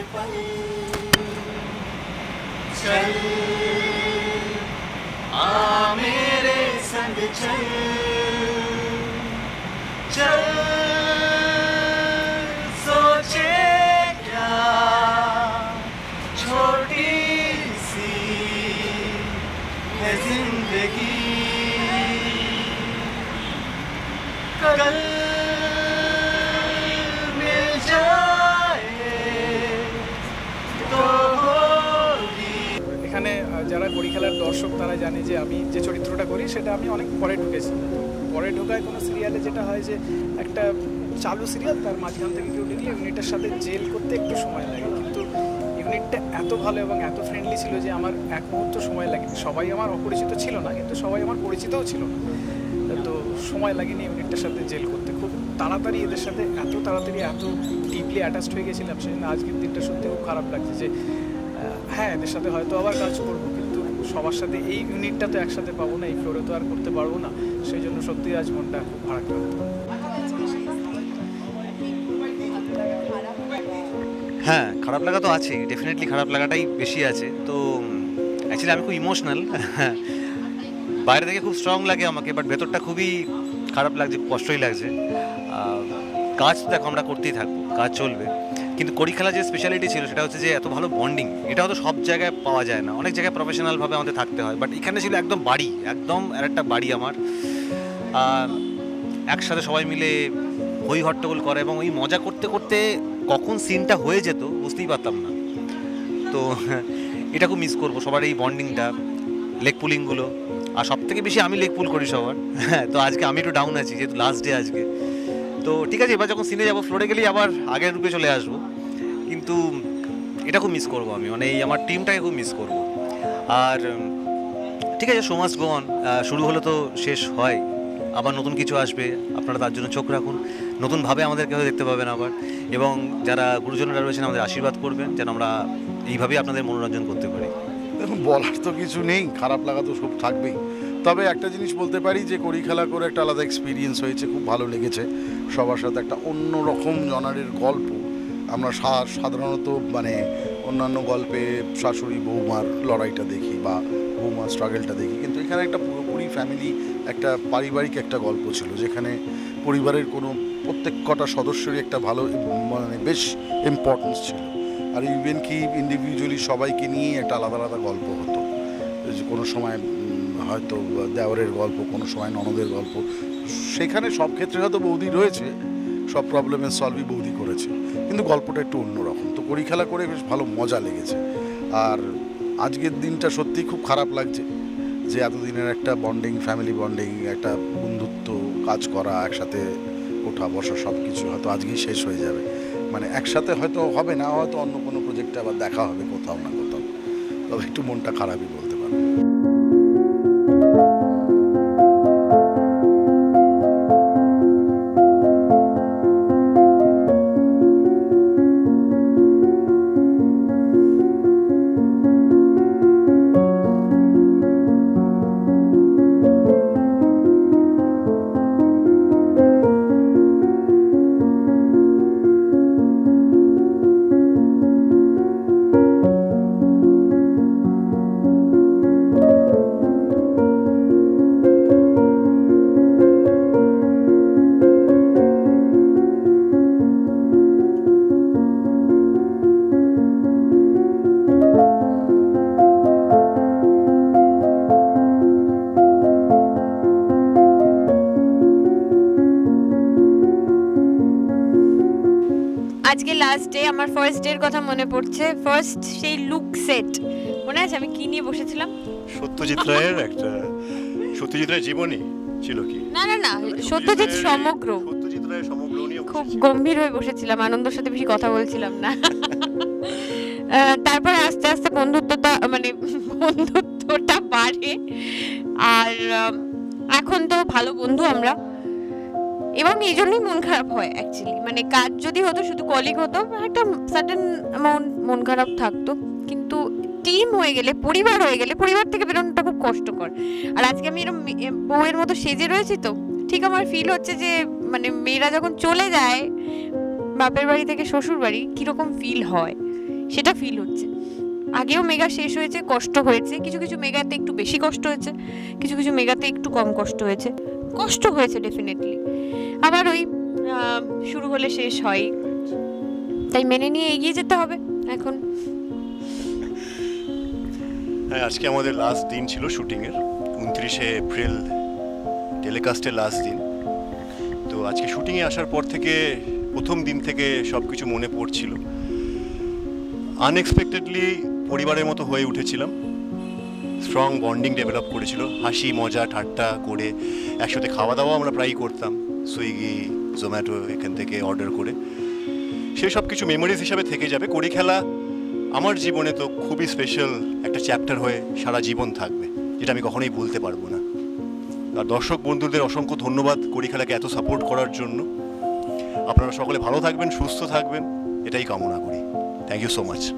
पल चल आ मेरे संग चल चल सोचे क्या छोटी सी है जिंदगी कल मिल जाए तो होगी। এখানে যারা কড়ি খেলার দর্শক তারা জানে যে আমি যে চরিত্রটা করি সেটা আমি অনেক পরে ঢুকেছি। পরে ঢোকায় কোনো সিরিয়ালে যেটা হয় যে একটা চালু সিরিয়াল তার মাঝখান থেকে কেউ ঢুকলে ইউনিটের সাথে জেল করতে একটু সময় লাগে, কিন্তু ইউনিটটা এত ভালো এবং এত ফ্রেন্ডলি ছিল যে আমার এক মুহূর্ত সময় লাগেনি। সবাই আমার অপরিচিত ছিল না, কিন্তু সবাই আমার পরিচিতও ছিল না, তো সময় লাগেনি ইউনিটটার সাথে জেল করতে। খুব তাড়াতাড়ি এদের সাথে এত তাড়াতাড়ি এত ডিপলি অ্যাটাচড হয়ে গেছিলাম, সেজন্য আজকের দিনটা সত্যি খুব খারাপ লাগছে যে হ্যাঁ এদের সাথে হয়তো আবার কাজ করবো, কিন্তু সবার সাথে এই ইউনিটটা তো একসাথে পাবো না, এই ফ্লোরে তো আর করতে পারবো না, সেই জন্য সত্যি আজ মনটা খুব ভারাক্রান্ত। হ্যাঁ, খারাপ লাগা তো আছেই, ডেফিনেটলি খারাপ লাগাটাই বেশি আছে। তো অ্যাকচুয়ালি আমি খুব ইমোশনাল, বাইরে থেকে খুব স্ট্রং লাগে আমাকে, বাট ভেতরটা খুবই খারাপ লাগছে, কষ্টই লাগছে। কাজ তো দেখো আমরা করতেই থাকবো, কাজ চলবে, কিন্তু কড়ি খেলা যে স্পেশালিটি ছিল সেটা হচ্ছে যে এত ভালো বন্ডিং, এটা হয়তো সব জায়গায় পাওয়া যায় না, অনেক জায়গায় প্রফেশনালভাবে আমাদের থাকতে হয়, বাট এখানে ছিল একদম বাড়ি, একদম আর একটা বাড়ি আমার। একসাথে সবাই মিলে হই হট্টগোল করে এবং ওই মজা করতে করতে কখন সিনটা হয়ে যেত বুঝতেই পারতাম না। তো এটা খুব মিস করবো, সবার এই বন্ডিংটা, লেগ পুলিংগুলো, আর সব থেকে বেশি আমি লেগ পুল করি সবার। হ্যাঁ, তো আজকে আমি একটু ডাউন আছি যেহেতু লাস্ট ডে আজকে। তো ঠিক আছে, এবার যখন সিনে যাবো ফ্লোরে গেলেই আবার আগের রূপে চলে আসবো, কিন্তু এটা খুব মিস করবো আমি, মানে এই আমার টিমটাকে খুব মিস করবো। আর ঠিক আছে, শো মাস্ট গো অন, শুরু হলে তো শেষ হয়, আবার নতুন কিছু আসবে, আপনারা তার জন্য চোখ রাখুন, নতুনভাবে আমাদেরকে হয়তো দেখতে পাবেন আবার, এবং যারা গুরুজনরা রয়েছেন আমাদের আশীর্বাদ করবেন যেন আমরা এইভাবেই আপনাদের মনোরঞ্জন করতে পারি। দেখুন, বলার তো কিছু নেই, খারাপ লাগা তো সব থাকবেই। তবে একটা জিনিস বলতে পারি যে কড়ি খেলা করে একটা আলাদা এক্সপিরিয়েন্স হয়েছে, খুব ভালো লেগেছে। সবার সাথে একটা অন্য রকম জনারের গল্প। আমরা সাধারণত মানে অন্যান্য গল্পে শাশুড়ি বৌমার লড়াইটা দেখি বা বৌমার স্ট্রাগলটা দেখি, কিন্তু এখানে একটা পুরোপুরি ফ্যামিলি, একটা পারিবারিক একটা গল্প ছিল, যেখানে পরিবারের কোনো প্রত্যেক কটা সদস্যেরই একটা ভালো মানে বেশ ইম্পর্টেন্স ছিল। আর ইভেন কি ইন্ডিভিজুয়ালি সবাইকে নিয়েই একটা আলাদা আলাদা গল্প হতো, যে কোনো সময় হয়তো দেওরের গল্প, কোনো সময় ননদের গল্প। সেখানে সব ক্ষেত্রে হয়তো বৌদি রয়েছে, সব প্রবলেমের সলভই বৌদি করেছে, কিন্তু গল্পটা একটু অন্যরকম। তো কড়ি খেলা করে বেশ ভালো মজা লেগেছে। আর আজকের দিনটা সত্যিই খুব খারাপ লাগছে যে এতদিনের একটা বন্ডিং, ফ্যামিলি বন্ডিং, একটা বন্ধুত্ব, কাজ করা, একসাথে ওঠা বসা, সব কিছু হয়তো আজকেই শেষ হয়ে যাবে। মানে একসাথে হয়তো হবে না, হয়তো অন্য কোনো প্রজেক্টে আবার দেখা হবে কোথাও না কোথাও, তবে একটু মনটা খারাপই বলতে পারবো। আজকে লাস্ট ডে, আমার ফার্স্ট ডে এর কথা মনে পড়ছে। ফার্স্ট সেই লুক সেট মনে আছে আমি কি নিয়ে বসেছিলাম? সত্যজিৎ রায়ের একটা, সত্যজিৎ রায়ের জীবনী ছিল কি? না না না, সত্যজিৎ সমগ্র, সত্যজিৎ রায়ের সমগ্র নিয়ে খুব গম্ভীর হয়ে বসেছিলাম, আনন্দের সাথে বেশি কথা বলছিলাম না। তারপরে আস্তে আস্তে বন্ধুত্বটা বাড়ে, আর এখন তো ভালো বন্ধু আমরা, এবং এই জন্যই মন খারাপ হয় অ্যাকচুয়ালি। মানে কাজ যদি হতো, শুধু কলিগ হতো, একটা সার্টেন অ্যামাউন্ট মন খারাপ থাকতো, কিন্তু টিম হয়ে গেলে, পরিবার হয়ে গেলে, পরিবার থেকে বেরোনোটা খুব কষ্টকর। আর আজকে আমি এরকম বউয়ের মতো সেজে রয়েছি, তো ঠিক আমার ফিল হচ্ছে যে মানে মেয়েরা যখন চলে যায় বাপের বাড়ি থেকে শ্বশুর বাড়ি, কীরকম ফিল হয় সেটা ফিল হচ্ছে। আগেও মেগা শেষ হয়েছে, কষ্ট হয়েছে, কিছু কিছু মেগাতে একটু বেশি কষ্ট হয়েছে, কিছু কিছু মেগাতে একটু কম কষ্ট হয়েছে, কষ্ট হয়েছে ডেফিনেটলি। আবার ওই শুরু হলে শেষ হয়, তাই মেনে নিয়ে এগিয়ে যেতে হবে এখন। হ্যাঁ, আজকে আমাদের লাস্ট দিন ছিল শুটিংয়ের, 29শে এপ্রিল টেলিকাস্টের লাস্ট দিন। তো আজকে শুটিংয়ে আসার পর থেকে প্রথম দিন থেকে সব কিছু মনে পড়ছিল। আনএক্সপেক্টেডলি পরিবারের মতো হয়ে উঠেছিলাম, স্ট্রং বন্ডিং ডেভেলপ করেছিল, হাসি মজা ঠাট্টা করে একসাথে খাওয়া দাওয়া আমরা প্রায়ই করতাম, সুইগি জোম্যাটো এখান থেকে অর্ডার করে। সেই সব কিছু মেমোরিজ হিসাবে থেকে যাবে। কড়ি খেলা আমার জীবনে তো খুবই স্পেশাল একটা চ্যাপ্টার হয়ে সারা জীবন থাকবে, যেটা আমি কখনোই ভুলতে পারবো না। আর দর্শক বন্ধুদের অসংখ্য ধন্যবাদ কড়ি খেলাকে এত সাপোর্ট করার জন্য। আপনারা সকলে ভালো থাকবেন, সুস্থ থাকবেন, এটাই কামনা করি। Thank you so much.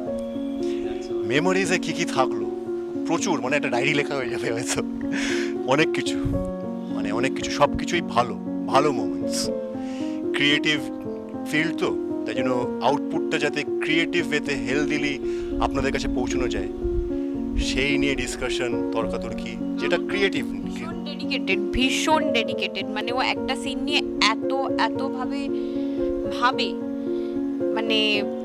মেমোরিজে কী কী থাকলো প্রচুর, মানে একটা ডায়েরি লেখা হয়ে যাবে হয়তো। অনেক কিছু, মানে অনেক কিছু, সব কিছুই ভালো ভালো মোমেন্টস। ক্রিয়েটিভ ফিল্ড তো, তাই জন্য আউটপুটটা যাতে ক্রিয়েটিভ ওয়েতে হেলদিলি আপনাদের কাছে পৌঁছানো যায় সেই নিয়ে ডিসকাশন, তর্কাতর্কি, যেটা ক্রিয়েটিভ। ভীষণ ডেডিকেটেড, মানে ও একটা সিন নিয়ে এতভাবে ভাবে, মানে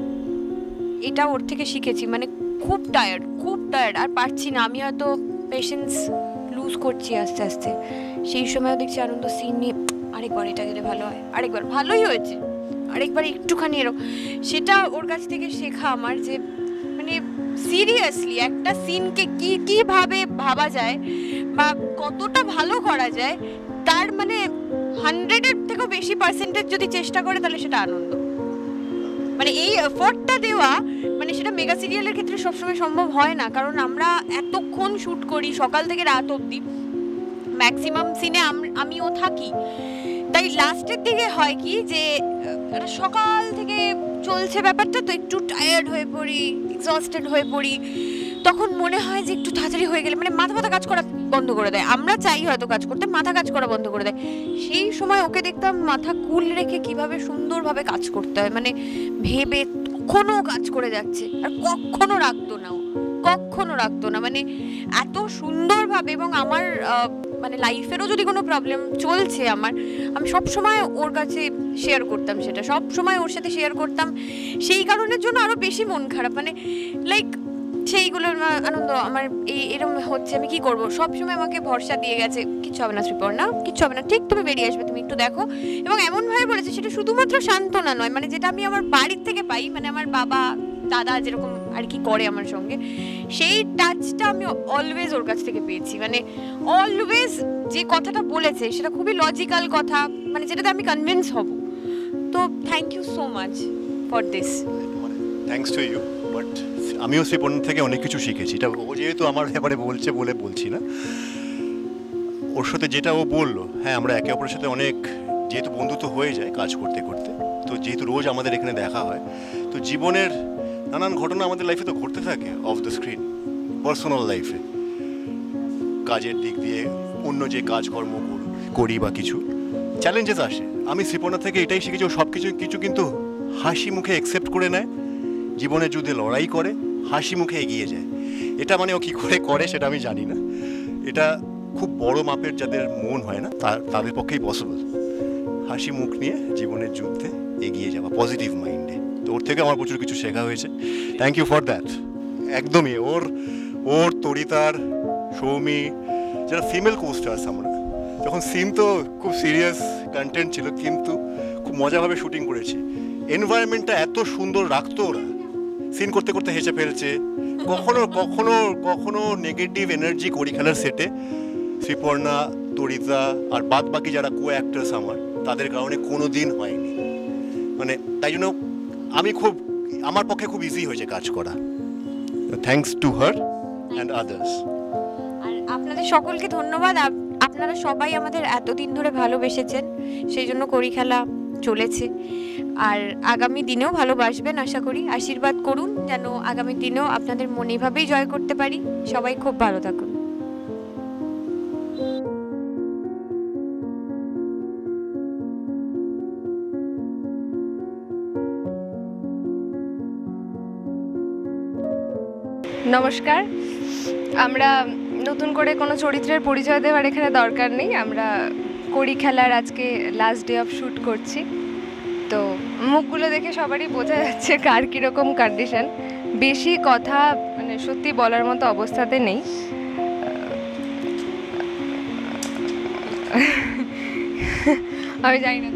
এটা ওর থেকে শিখেছি। মানে খুব টায়ার্ড আর পারছি না আমি, হয়তো পেশেন্স লুজ করছি আস্তে আস্তে। সেই সময়ও দেখছি আনন্দ সিন নিয়ে আরেকবার এটা গেলে ভালো হয়, আরেকবার ভালোই হয়েছে, আরেকবার একটুখানি এরকম। সেটা ওর কাছ থেকে শেখা আমার, যে মানে সিরিয়াসলি একটা সিনকে কিভাবে ভাবা যায় বা কতটা ভালো করা যায়, তার মানে 100-এর থেকেও বেশি পার্সেন্টেজ যদি চেষ্টা করে তাহলে সেটা আনন্দ। মানে এই এফোর্টটা দেওয়া, মানে সেটা মেগা সিরিয়ালের ক্ষেত্রে সবসময় সম্ভব হয় না, কারণ আমরা এতক্ষণ শ্যুট করি সকাল থেকে রাত অবধি, ম্যাক্সিমাম সিনে আমিও থাকি। তাই লাস্টের দিকে হয় কি যে সকাল থেকে চলছে ব্যাপারটা, তো একটু টায়ার্ড হয়ে পড়ি, এক্সস্টেড হয়ে পড়ি, তখন মনে হয় যে একটু তাড়াতাড়ি হয়ে গেলে, মানে মাথা কাজ করা বন্ধ করে দেয়। আমরা চাই হয়তো কাজ করতে, মাথা কাজ করা বন্ধ করে দেয়। সেই সময় ওকে দেখতাম মাথা কুল রেখে কিভাবে সুন্দরভাবে কাজ করতে হয়, মানে ভেবে কখনো কাজ করে যাচ্ছে, আর কখনো রাখতো না, মানে এত সুন্দরভাবে। এবং আমার মানে লাইফেরও যদি কোনো প্রবলেম চলছে আমি সবসময় ওর কাছে শেয়ার করতাম, সেটা সবসময় ওর সাথে শেয়ার করতাম। সেই কারণের জন্য আরও বেশি মন খারাপ, মানে লাইক সেইগুলোর আনন্দ আমার এরকম হচ্ছে, আমি কি করবো, সবসময় আমাকে ভরসা দিয়ে গেছে, কিচ্ছু হবে না শ্রীপর্ণা, কিচ্ছু হবে না, ঠিক তুমি বেরিয়ে আসবে, তুমি একটু দেখো। এবং এমনভাবে বলেছে, সেটা শুধুমাত্র সান্ত্বনা নয়, মানে যেটা আমি আমার বাড়ির থেকে পাই, মানে আমার বাবা দাদা যেরকম আর কি করে আমার সঙ্গে, সেই টাচটা আমি অলওয়েজ ওর কাছ থেকে পেয়েছি। মানে অলওয়েজ যে কথাটা বলেছে সেটা খুবই লজিক্যাল কথা, মানে যেটাতে আমি কনভিন্স হব। তো thank you so much for this. Thanks to you. But আমিও শ্রীপর্ণা থেকে অনেক কিছু শিখেছি। এটা ও যেহেতু আমার ব্যাপারে বলছে বলে বলছি না, ওর সাথে যেটা ও বললো, হ্যাঁ আমরা একে অপরের সাথে অনেক যেহেতু বন্ধুত্ব হয়ে যায় কাজ করতে করতে, তো যেহেতু রোজ আমাদের এখানে দেখা হয়, তো জীবনের নানান ঘটনা আমাদের লাইফে তো ঘটতে থাকে অফ দ্য স্ক্রিন, পার্সোনাল লাইফে, কাজের দিক দিয়ে অন্য যে কাজকর্ম করি বা কিছু চ্যালেঞ্জেস আসে। আমি শ্রীপর্ণা থেকে এটাই শিখেছি, ও সব কিছু কিন্তু হাসি মুখে অ্যাকসেপ্ট করে নেয়, জীবনের যুদ্ধে লড়াই করে হাসি মুখে এগিয়ে যায়। এটা মানে ও কী করে করে সেটা আমি জানি না, এটা খুব বড় মাপের যাদের মন হয় না তাদের পক্ষেই পসিবল, হাসি মুখ নিয়ে জীবনের যুদ্ধে এগিয়ে যাওয়া, পজিটিভ মাইন্ডে। তো ওর থেকে আমার প্রচুর কিছু শেখা হয়েছে, থ্যাংক ইউ ফর দ্যাট। একদমই ওর তরিতার, সৌমি, যারা ফিমেল কোস্টার্স, আমরা যখন সিন তো খুব সিরিয়াস কন্টেন্ট ছিল কিন্তু খুব মজাভাবে শুটিং করেছি, এনভায়রনমেন্টটা এত সুন্দর রাখতো, ওরা সিন করতে করতে হেসে ফেলছে, কখনো নেগেটিভ এনার্জি কড়ি খেলার সেটে শ্রীপর্ণা, তরিতা আর বাদ বাকি যারা কো অ্যাক্টার্স তাদের কারণে কোনো দিন হয়নি। মানে তাই জন্য আমার পক্ষে খুব ইজি হয়েছে কাজ করা, thanks to her and others. আর আপনাদের সকলকে ধন্যবাদ, আপনারা সবাই আমাদের এতদিন ধরে ভালোবেসেছেন, সেই জন্য কড়ি খেলা চলেছে। আর আগামী দিনেও ভালোবাসবেন আশা করি, আশীর্বাদ করুন যেন আগামী দিনেও আপনাদের মন এভাবেই জয় করতে পারি। সবাই খুব ভালো থাকুন। নমস্কার। আমরা নতুন করে কোনো চরিত্রের পরিচয় দেওয়ার এখানে দরকার নেই। আমরা কড়ি খেলার আজকে লাস্ট ডে অফ শ্যুট করছি, তো মুখগুলো দেখে সবারই বোঝা যাচ্ছে কার কীরকম কন্ডিশন। বেশি কথা মানে সত্যি বলার মতো অবস্থাতে নেই। আমি জানি না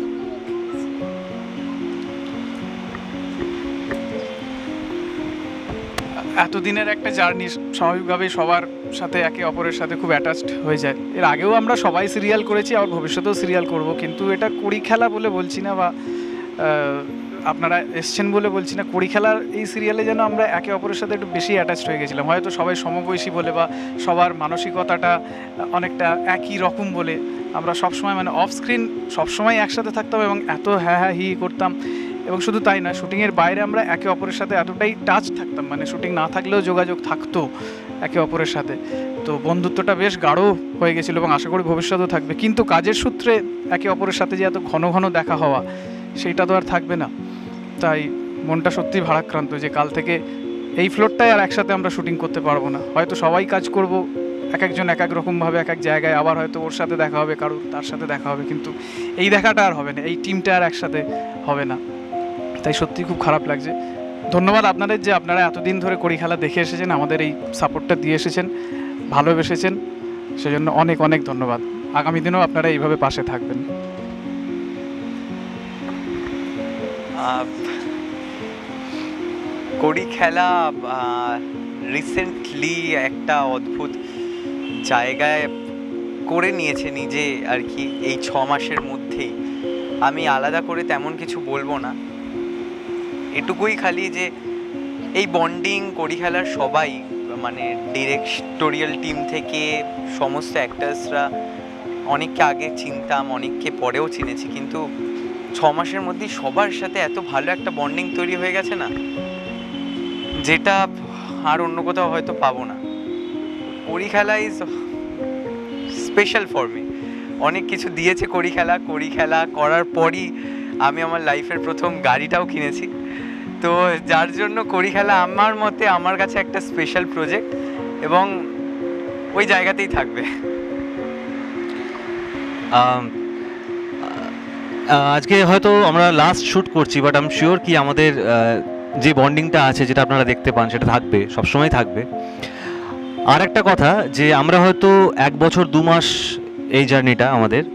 এতদিনের একটা জার্নি স্বাভাবিকভাবেই সবার সাথে একে অপরের সাথে খুব অ্যাটাচড হয়ে যায়। এর আগেও আমরা সবাই সিরিয়াল করেছি, আর ভবিষ্যতেও সিরিয়াল করব, কিন্তু এটা কড়ি খেলা বলে বলছি না, বা আপনারা এসছেন বলে বলছি না। কড়ি খেলার এই সিরিয়ালে যেন আমরা একে অপরের সাথে একটু বেশি অ্যাটাচড হয়ে গেছিলাম, হয়তো সবাই সমবয়সী বলে বা সবার মানসিকতাটা অনেকটা একই রকম বলে আমরা সবসময় মানে অফ স্ক্রিন সবসময় একসাথে থাকতাম এবং এত হ্যাঁ হ্যাঁ হি করতাম। এবং শুধু তাই না, শুটিংয়ের বাইরে আমরা একে অপরের সাথে এতটাই টাচ থাকতাম, মানে শুটিং না থাকলেও যোগাযোগ থাকতো একে অপরের সাথে। তো বন্ধুত্বটা বেশ গাঢ় হয়ে গেছিলো এবং আশা করি ভবিষ্যতেও থাকবে। কিন্তু কাজের সূত্রে একে অপরের সাথে যে এত ঘন ঘন দেখা হওয়া, সেইটা তো আর থাকবে না। তাই মনটা সত্যিই ভারাক্রান্ত যে কাল থেকে এই ফ্লোরটায় আর একসাথে আমরা শুটিং করতে পারবো না। হয়তো সবাই কাজ করব, এক একজন এক এক রকমভাবে এক এক জায়গায়, আবার হয়তো ওর সাথে দেখা হবে, কারোর তার সাথে দেখা হবে, কিন্তু এই দেখাটা আর হবে না, এই টিমটা আর একসাথে হবে না। তাই সত্যি খুব খারাপ লাগছে। ধন্যবাদ আপনাদের যে আপনারা এতদিন ধরে কড়ি খেলা দেখে এসেছেন, আমাদের এই সাপোর্টটা দিয়ে এসেছেন, ভালোবেসেছেন, সেজন্য অনেক অনেক ধন্যবাদ। আগামী দিনেও আপনারা এইভাবে পাশে থাকবেন। কড়ি খেলা রিসেন্টলি একটা অদ্ভুত জায়গায় করে নিয়েছে নিজে আর কি, এই 6 মাসের মধ্যেই। আমি আলাদা করে তেমন কিছু বলবো না, এটুকুই খালি যে এই বন্ডিং কড়ি খেলার সবাই মানে ডিরেক্টোরিয়াল টিম থেকে সমস্ত অ্যাক্টার্সরা, অনেককে আগে চিনতাম, অনেককে পরেও চিনেছি, কিন্তু 6 মাসের মধ্যেই সবার সাথে এত ভালো একটা বন্ডিং তৈরি হয়ে গেছে না, যেটা আর অন্য কোথাও হয়তো পাবো না। কড়ি খেলা ইজ স্পেশাল ফর মি। অনেক কিছু দিয়েছে কড়ি খেলা করার পরই আমি আমার লাইফের প্রথম গাড়িটাও কিনেছি। তো যার জন্য কড়ি খেলা আমার মতে আমার কাছে একটা স্পেশাল প্রজেক্ট এবং ওই জায়গাতেই থাকবে। আজকে হয়তো আমরা লাস্ট শ্যুট করছি, বাট আই এম শিওর কি আমাদের যে বন্ডিংটা আছে, যেটা আপনারা দেখতে পান, সেটা থাকবে, সবসময় থাকবে। আর একটা কথা যে আমরা হয়তো 1 বছর 2 মাস এই জার্নিটা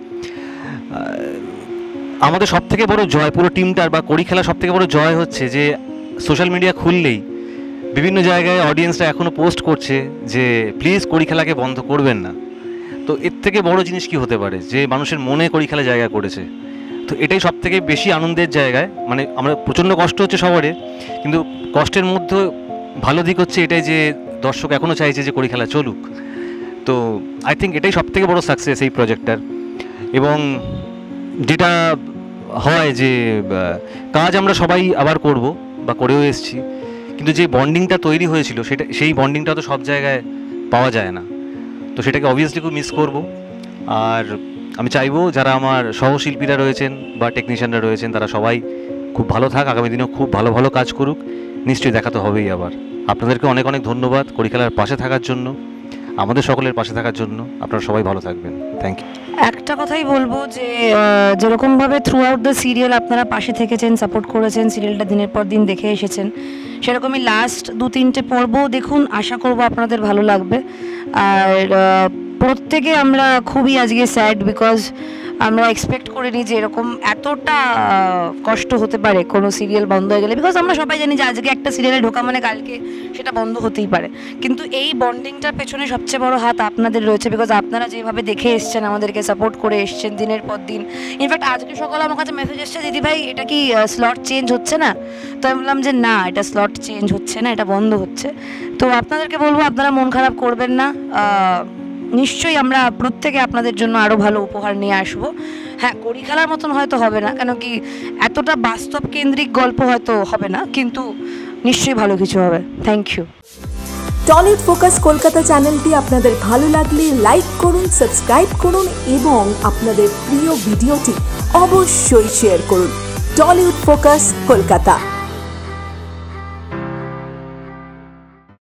আমাদের সব থেকে বড় জয় পুরো টিমটার বা কড়ি খেলা সব থেকে বড় জয় হচ্ছে যে সোশ্যাল মিডিয়া খুললেই বিভিন্ন জায়গায় অডিয়েন্সরা এখনও পোস্ট করছে যে প্লিজ কড়ি খেলাকে বন্ধ করবেন না। তো এর থেকে বড় জিনিস কি হতে পারে যে মানুষের মনে কড়ি খেলা জায়গা করেছে। তো এটাই সব থেকে বেশি আনন্দের জায়গায়, মানে আমরা প্রচণ্ড কষ্ট হচ্ছে সবারই, কিন্তু কষ্টের মধ্যে ভালো দিক হচ্ছে এটাই যে দর্শক এখনও চাইছে যে কড়ি খেলা চলুক। তো আই থিঙ্ক এটাই সব থেকে বড় সাকসেস এই প্রজেক্টটার। এবং যেটা হয় যে কাজ আমরা সবাই আবার করব বা করেও এসেছি, কিন্তু যে বন্ডিংটা তৈরি হয়েছিল সেই বন্ডিংটা তো সব জায়গায় পাওয়া যায় না। তো সেটাকে অবভিয়াসলি খুব মিস করব। আর আমি চাইবো যারা আমার সহশিল্পীরা রয়েছেন বা টেকনিশিয়ানরা রয়েছেন তারা সবাই খুব ভালো থাক, আগামী দিনেও খুব ভালো ভালো কাজ করুক। নিশ্চয়ই দেখা তো হবেই আবার। আপনাদেরকে অনেক অনেক ধন্যবাদ কড়ি খেলার পাশে থাকার জন্য, আমাদের সকলের পাশে থাকার জন্য। আপনারা সবাই ভালো থাকবেন। Thank you. একটা কথাই বলবো যে যেরকমভাবে থ্রু আউট দ্য সিরিয়াল আপনারা পাশে থেকেছেন, সাপোর্ট করেছেন, সিরিয়ালটা দিনের পর দিন দেখে এসেছেন, সেরকমই লাস্ট 2-3টে পর্বও দেখুন, আশা করব আপনাদের ভালো লাগবে। আর প্রত্যেকে আমরা খুবই আজকে স্যাড, বিকজ আমরা এক্সপেক্ট করিনি যে এরকম এতটা কষ্ট হতে পারে কোনো সিরিয়াল বন্ধ হয়ে গেলে, বিকজ আমরা সবাই জানি যে আজকে একটা সিরিয়ালে ঢোকা মানে কালকে সেটা বন্ধ হতেই পারে। কিন্তু এই বন্ডিংটার পেছনে সবচেয়ে বড় হাত আপনাদের রয়েছে, বিকজ আপনারা যেভাবে দেখে এসছেন, আমাদেরকে সাপোর্ট করে এসছেন দিনের পর দিন। ইনফ্যাক্ট আজকে সকালে আমার কাছে মেসেজ এসছে, দিদি ভাই এটা কি স্লট চেঞ্জ হচ্ছে না? তো আমি বললাম যে না, এটা স্লট চেঞ্জ হচ্ছে না, এটা বন্ধ হচ্ছে। তো আপনাদেরকে বলবো আপনারা মন খারাপ করবেন না, নিশ্চয়ই আমরা প্রত্যেকে আপনাদের জন্য আরও ভালো উপহার নিয়ে আসবো। হ্যাঁ, কড়ি খেলার মতন হয়তো হবে না, কেন কি এতটা বাস্তব কেন্দ্রিক গল্প হয়তো হবে না, কিন্তু নিশ্চয়ই ভালো কিছু হবে। Thank you. Tollywood Focus Kolkata চ্যানেলটি আপনাদের ভালো লাগলে লাইক করুন, সাবস্ক্রাইব করুন এবং আপনাদের প্রিয় ভিডিওটি অবশ্যই শেয়ার করুন। টলিউড ফোকাস কলকাতা।